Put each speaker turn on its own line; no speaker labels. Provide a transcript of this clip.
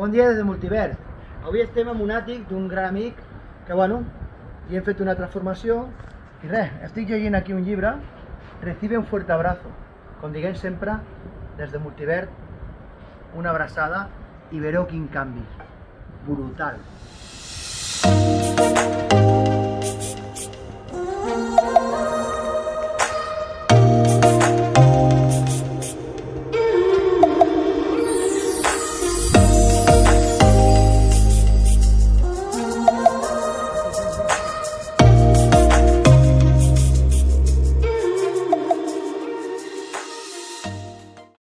Bon dia des de Multivert. Avui estem amb un àtic d'un gran amic que, bueno, li hem fet una transformació i res, estic llegint aquí un llibre, Recibe un fuerte abrazo. Com diguem sempre, des de Multivert, una abraçada i veureu quin canvi. Brutal.